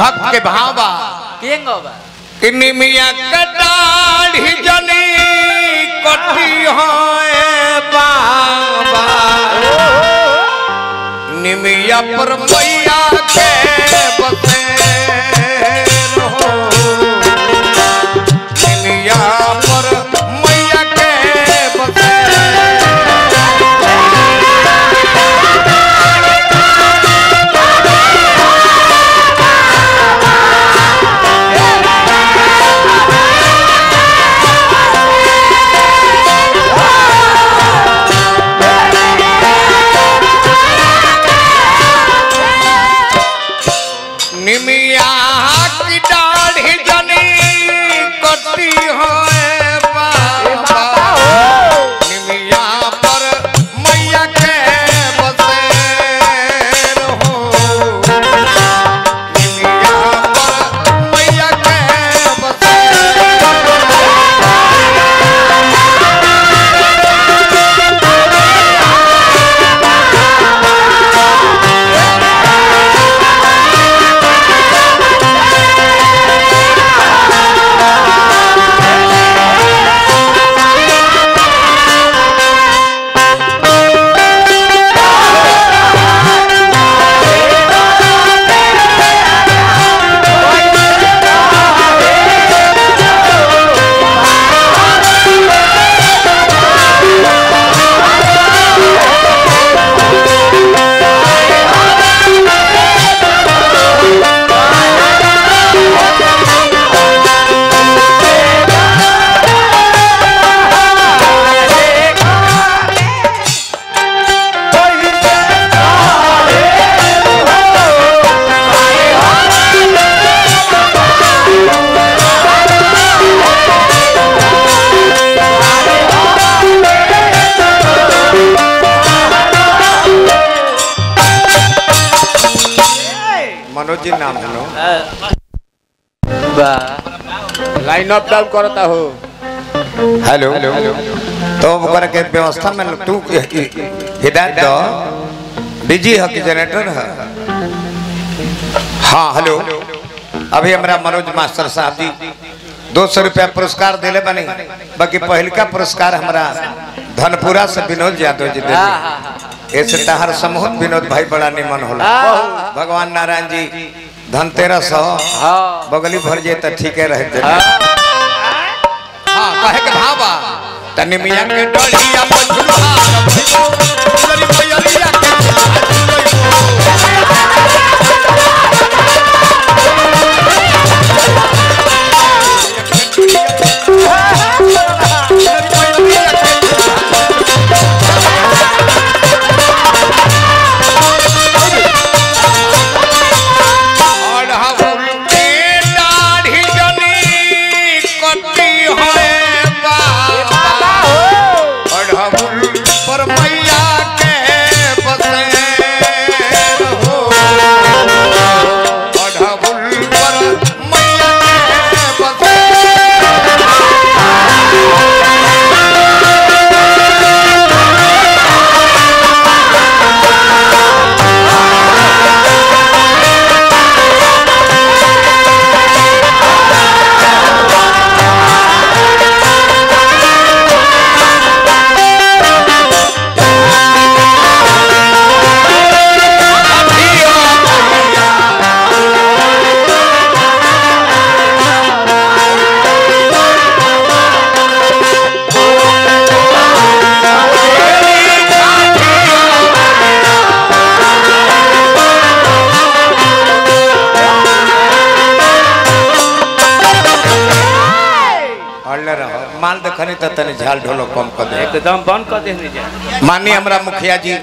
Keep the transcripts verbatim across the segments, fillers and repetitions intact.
भक्त के भावा कि निमिया कटाढ़ी जनी कटी है बाबा निमिया पर मैया के बसे रहो निमिया पर मैया के बसे निमिया की दाढ़ी जनी कटी है बाबा निमिया पर मैया के बसे रहो निमिया पर मैया के बसे मनोज जी नाम है लाइन अप डाउन करता हो हेलो तो ओकरा के व्यवस्था में तू हिदायत दो बिजी है कि जनरेटर है हाँ हेलो अभी हमारा मनोज मास्टर साहब जी दो सौ रुपया पुरस्कार दिले बने बाकी पहलका पुरस्कार हमारा धनपुरा से विनोद यादव जी दे ऐसे तहार समूह विनोद भाई बड़ा निमन होला भगवान नारायण जी धनतेरस बगली भर जे त ठीक है रहे हां कहे के भावा तनी मियां के डोलिया पंजुहा सुंदरी भैया के माल देखनी तो तनी झाल ढोलो कम कर दे एकदम बंद कर दे माननीय हमरा मुखिया जी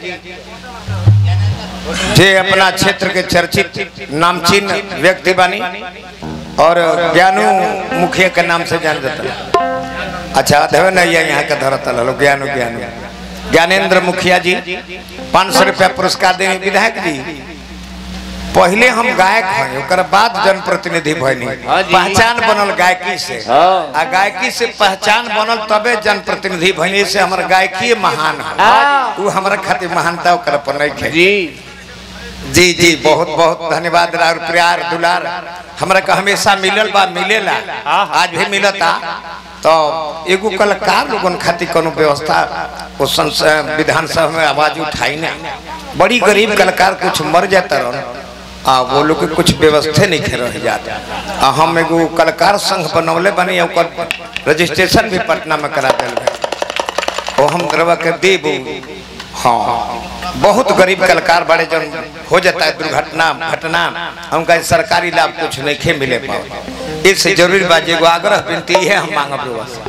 जे अपना क्षेत्र के चर्चित नामचीन व्यक्ति बानी और ज्ञानू मुखिया के नाम से जान जाता अच्छा देवे नहीं है यहाँ का धरतल लो ज्ञानू ज्ञानू ज्ञानेंद्र मुखिया जी पाँच सौ रुपया पुरस्कार देने विधायक जी पहले हम गायक हैं ओकर बाद जनप्रतिनिधि भइनी पहचान बनल गायकी से आ गायकी से पहचान बनल तबे जनप्रतिनिधि भइनी से हमर गायकी महान है वो हमरा खातिर महानता ओकर पर नहीं है जी जी जी बहुत बहुत धन्यवाद और प्यार दुलार हमरा का हमेशा मिलल बा मिलेला आज भी मिलता तो एगो कलाकार लोगन खातिर कोनो व्यवस्था वो विधानसभा में आवाज उठाई ना बड़ी गरीब कलाकार कुछ मर जाता रह आ वो लोग के कुछ व्यवस्था नहीं खे रह जाता आ हम एगो कलाकार संघ बनौले बनी ओकर रजिस्ट्रेशन भी पटना में करा दिल वो हम करवा के देब। हाँ बहुत गरीब कलाकार बड़े जन हो जाता है दुर्घटना घटना हमका सरकारी लाभ कुछ नहीं खे मिले पाओ इससे जरूरी बात एगो आग्रह विनती है हम मांगब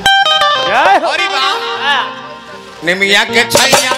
निमिया के छैया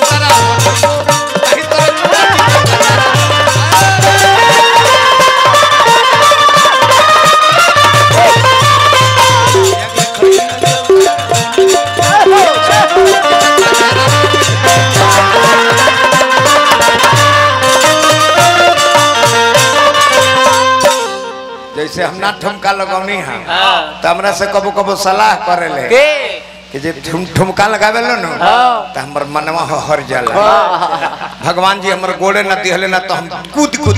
जैसे हम ना ठुमका लगौनी है तो हमरा से कबो कबो सलाह करे ले कि जे ठुम ठुमका लगावे लो न तो हमर मनवा हर जाला भगवान जी हमर गोड़े न दिहले ना तो हम कूद कूद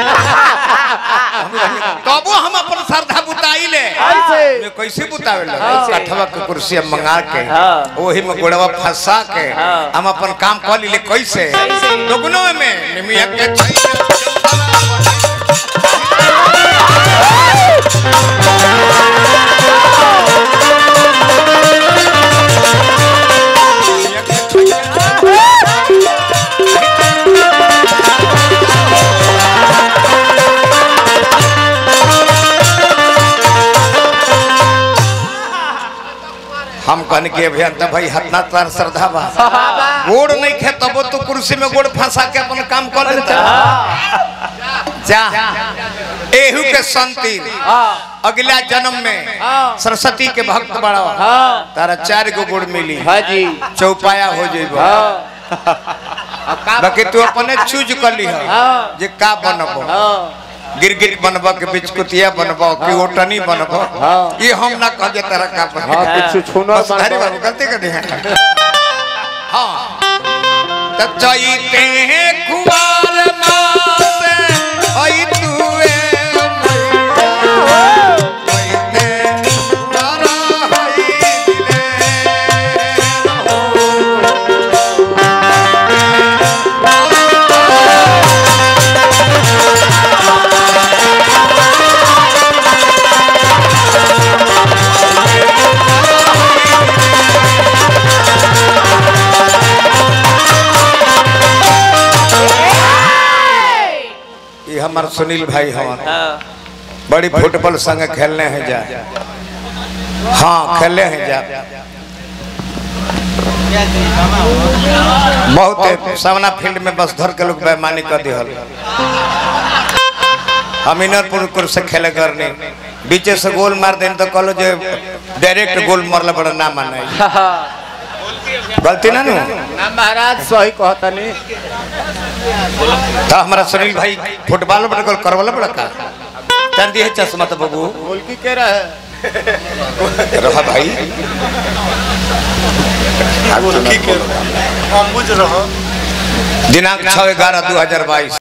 कबो हम अपन श्रद्धा बुताई ले कैसे कैसे बुतावे लो काठवा के कुर्सी मंगा के ओही में गोड़वा फंसा के हम अपन काम कर ले कैसे दोगुनो में निमिया के हम कहने के अभियंता भाई हतना तार श्रद्धा बा गोड़ नहीं खे तब तो कुर्सी में गोड़ फंसा के अपन काम कर लेता जा एहू के संति अगला जन्म में सरस्वती के भक्त बड़ा तारा चार गो गोड़ मिली चौपाया हो जेबो बाकी तू अपने चूज कर ली जे का बनबो गिरगिट बनबो के बिचकुतिया बनबो कि ओटनी बनबो ये हम ना कह जे तरह का बनबो कुछ छूना अरे बाबू गलती कर दे हां तब चईते हैं कुमार मास ओई तूए हमार सुनील भाई हमार बड़ी फुटबॉल संग खेलने हैं जा हाँ खेले हैं जा बहुत सामना फील्ड में बस धर के लोग बेईमानी कर दिहल हम इनरपुर से खेले करने बीचे से गोल मार देन तो कहलो जे डायरेक्ट गोल मारला बड़ा ना माने गलती ना नु ना महाराज सही कहता नहीं तो हमारा सुनील भाई फुटबॉल बड़ा गोल करवला बड़ा का चांदी है चश्मा तो बाबू गोलकी के रहे रहा भाई गोलकी के हम बुझ रहा दिनांक छह ग्यारह दो हजार बाईस